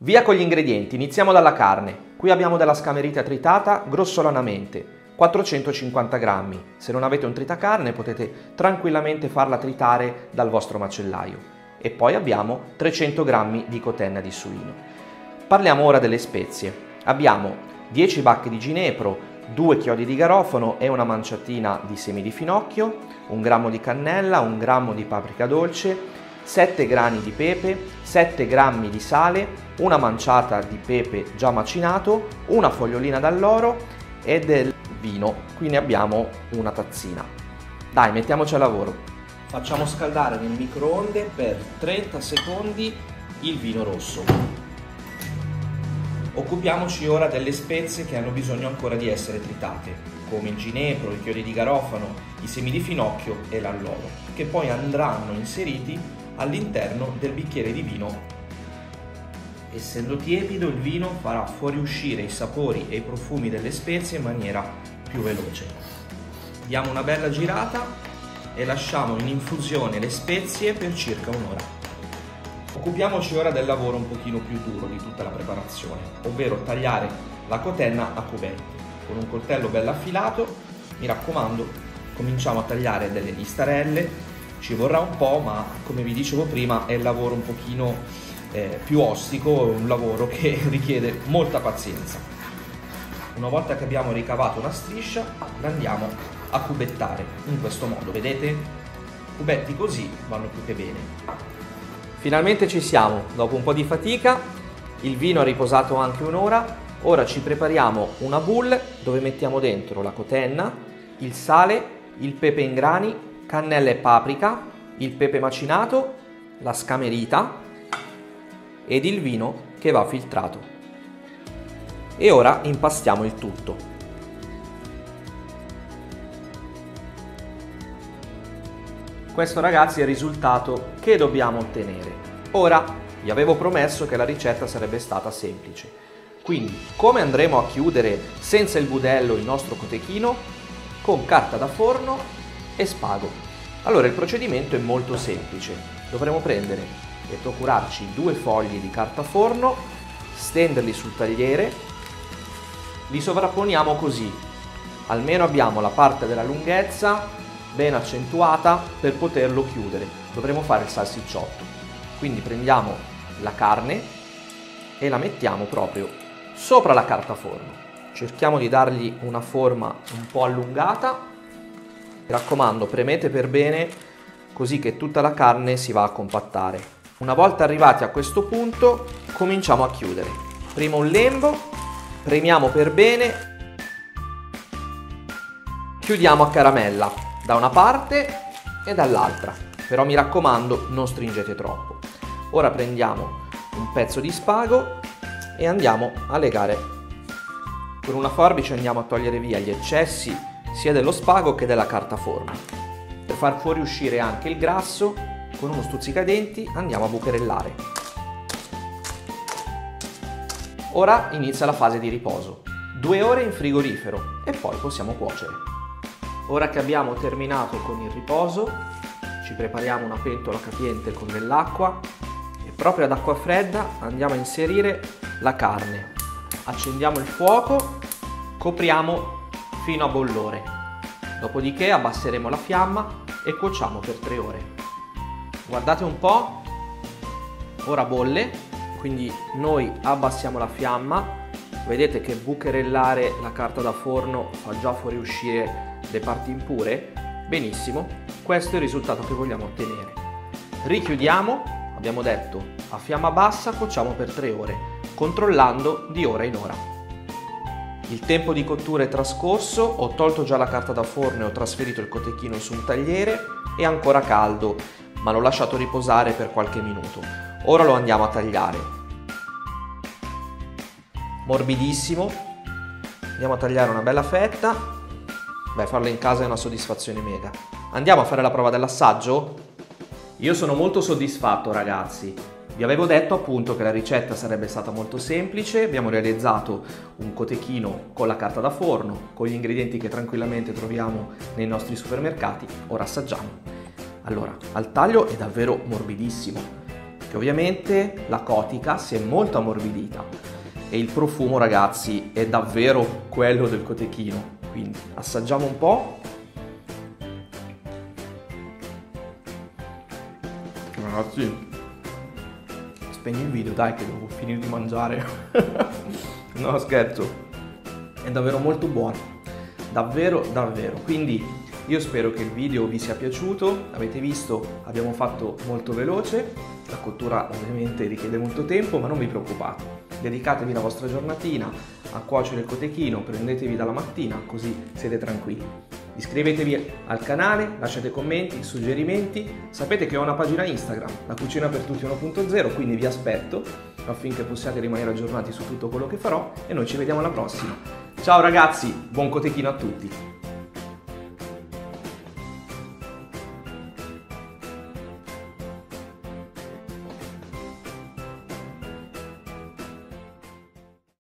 Via con gli ingredienti, iniziamo dalla carne. Qui abbiamo della scamerita tritata grossolanamente, 450 grammi. Se non avete un tritacarne potete tranquillamente farla tritare dal vostro macellaio. E poi abbiamo 300 grammi di cotenna di suino. Parliamo ora delle spezie. Abbiamo 10 bacche di ginepro, 2 chiodi di garofano e una manciatina di semi di finocchio, 1 grammo di cannella, 1 grammo di paprika dolce, 7 grani di pepe, 7 grammi di sale, una manciata di pepe già macinato, una fogliolina d'alloro e del vino. Qui ne abbiamo una tazzina. Dai, mettiamoci al lavoro. Facciamo scaldare nel microonde per 30 secondi il vino rosso. Occupiamoci ora delle spezie che hanno bisogno ancora di essere tritate, come il ginepro, i chiodi di garofano, i semi di finocchio e l'alloro, che poi andranno inseriti all'interno del bicchiere di vino. Essendo tiepido, il vino farà fuoriuscire i sapori e i profumi delle spezie in maniera più veloce. Diamo una bella girata e lasciamo in infusione le spezie per circa un'ora. Occupiamoci ora del lavoro un pochino più duro di tutta la preparazione, ovvero tagliare la cotenna a cubetti. Con un coltello bello affilato, mi raccomando, cominciamo a tagliare delle listarelle. Ci vorrà un po', ma come vi dicevo prima è il lavoro un pochino più ostico, un lavoro che richiede molta pazienza. Una volta che abbiamo ricavato una striscia, la andiamo a cubettare in questo modo, vedete? Cubetti così vanno più che bene. Finalmente ci siamo, dopo un po' di fatica, il vino ha riposato anche un'ora. Ora ci prepariamo una boule dove mettiamo dentro la cotenna, il sale, il pepe in grani, cannella e paprika, il pepe macinato, la scamerita ed il vino che va filtrato. E ora impastiamo il tutto. Questo, ragazzi, è il risultato che dobbiamo ottenere. Ora, vi avevo promesso che la ricetta sarebbe stata semplice. Quindi, come andremo a chiudere senza il budello il nostro cotechino? Con carta da forno e spago. Allora, il procedimento è molto semplice. Dovremo prendere e procurarci 2 fogli di carta forno, stenderli sul tagliere, li sovrapponiamo così, almeno abbiamo la parte della lunghezza ben accentuata per poterlo chiudere. Dovremo fare il salsicciotto, quindi prendiamo la carne e la mettiamo proprio sopra la carta forno. Cerchiamo di dargli una forma un po' allungata. Mi raccomando, premete per bene così che tutta la carne si va a compattare. Una volta arrivati a questo punto cominciamo a chiudere. Prima un lembo, premiamo per bene, chiudiamo a caramella da una parte e dall'altra, però mi raccomando non stringete troppo. Ora prendiamo un pezzo di spago e andiamo a legare. Con una forbice andiamo a togliere via gli eccessi sia dello spago che della carta forno. Per far fuoriuscire anche il grasso, con uno stuzzicadenti andiamo a bucherellare. Ora inizia la fase di riposo. 2 ore in frigorifero e poi possiamo cuocere. Ora che abbiamo terminato con il riposo, ci prepariamo una pentola capiente con dell'acqua e proprio ad acqua fredda andiamo a inserire la carne. Accendiamo il fuoco, copriamo fino a bollore. Dopodiché abbasseremo la fiamma e cuociamo per 3 ore. Guardate un po', ora bolle, quindi noi abbassiamo la fiamma, vedete che bucherellare la carta da forno fa già fuoriuscire le parti impure? Benissimo, questo è il risultato che vogliamo ottenere. Richiudiamo, abbiamo detto, a fiamma bassa cuociamo per 3 ore, controllando di ora in ora. Il tempo di cottura è trascorso, ho tolto già la carta da forno e ho trasferito il cotechino su un tagliere, è ancora caldo, ma l'ho lasciato riposare per qualche minuto. Ora lo andiamo a tagliare. Morbidissimo. Andiamo a tagliare una bella fetta. Beh, farlo in casa è una soddisfazione mega. Andiamo a fare la prova dell'assaggio? Io sono molto soddisfatto, ragazzi. Vi avevo detto appunto che la ricetta sarebbe stata molto semplice. Abbiamo realizzato un cotechino con la carta da forno, con gli ingredienti che tranquillamente troviamo nei nostri supermercati. Ora assaggiamo. Allora, al taglio è davvero morbidissimo, che ovviamente la cotica si è molto ammorbidita e il profumo, ragazzi, è davvero quello del cotechino. Quindi assaggiamo un po'. Ragazzi, spegni il video, dai, che devo finire di mangiare. No, scherzo, è davvero molto buono, davvero davvero. Quindi io spero che il video vi sia piaciuto. Avete visto, abbiamo fatto molto veloce, la cottura ovviamente richiede molto tempo, ma non vi preoccupate, dedicatevi la vostra giornatina a cuocere il cotechino, prendetevi dalla mattina, così siete tranquilli. Iscrivetevi al canale, lasciate commenti, suggerimenti. Sapete che ho una pagina Instagram, La Cucina per Tutti 1.0, quindi vi aspetto affinché possiate rimanere aggiornati su tutto quello che farò e noi ci vediamo alla prossima. Ciao ragazzi, buon cotechino a tutti!